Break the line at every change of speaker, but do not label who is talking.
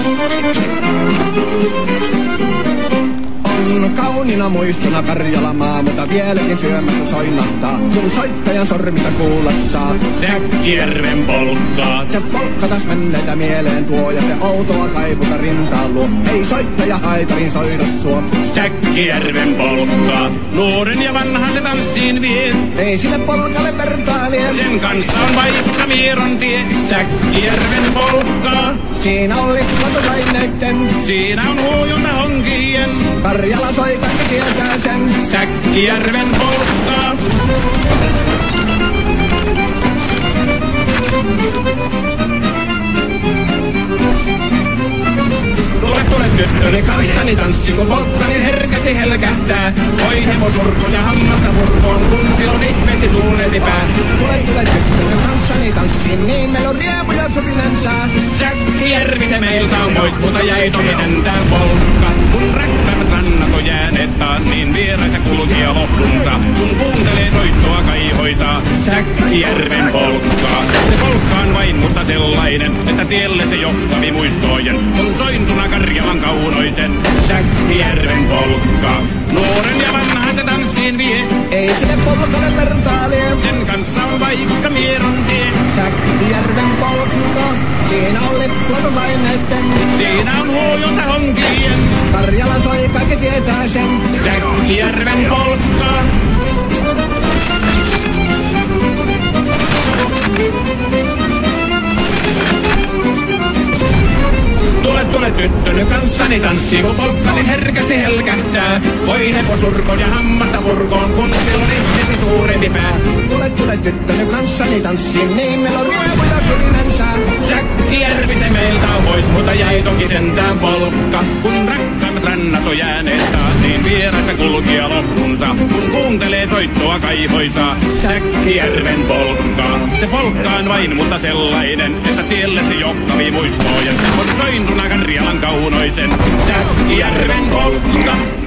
On kauniina muistona Karjalamaa, mutta vieläkin syömässä soinnahtaa. Kun soittajan sormista kuulla saa
Säkkijärven polkkaa.
Se polkka taas menneitä mieleen tuo ja se outoa kaivuta rintaan luo. Ei soittaja haitarin soida suo.
Säkkijärven polkkaa. Nuoren ja vanha se tanssiin vie.
Ei sille polkalle vertailee.
Sen kanssa on vaikka Mieron tie. Säkkijärven polkkaa.
Siinä on lippatuslaineitten.
Siinä on huojunta honkien.
Karjala soi kaikki tietää sen.
Säkkijärven polkkaa.
Tule tyttöni kanssani tanssi, kun polkkani herkästi helkähtää. Oi hevosurko ja hammasta murkoon, kun silloin ihmeesti suurempi pää. Tule tyttöni kanssani tanssi, niin meillä on riemuja sopinensa.
Säkkijärvi se meiltä on pois, mutta jäi toki sentään polkka. Kun rakkaimmat rannat on jääneet taan, niin vieraisa kulkija loppunsa. Kun kuuntelee soittoa kaihoisaa, Säkkijärven polkkaa. Se polkka on vain, mutta sellainen, että tielle se johtavi muistojen. On sointuna Karjalan kaunoisen, Säkkijärven polkkaa. Nuoren ja vanhan se tanssiin vie.
Ei sille polkalle vertailee.
Sen kanssa on vaikka Mieron tie.
Säkkijärven polkka. Siinä on lippatuslaineitten.
Siinä on huojunta honkien.
Karjala soi kaikki tietää sen.
Säkkijärven polkkaa.
Tule tyttöni kanssani tanssi, kun polkkani herkästi helkähtää. Voi hevosurkon ja hammasta murkoon, kun silloin ihmesi suurempi pää. Tule tyttöni kanssani tanssi, niin meillä on riemuja surinensa.
Säkkijärvi se meiltä on pois, mutta jäi toki sentään polkka. Kun rakkaimmat rannat on jääneet taas, niin vieraissa kulkija loppunsa. Kun kuuntelee soittoa kaihoisaa, Säkkijärven polkkaa. Se polkka on vain, mutta sellainen, että tielle se johtavi muistojen. On sointuna Karjalan kaunoisen, Säkkijärven polkka.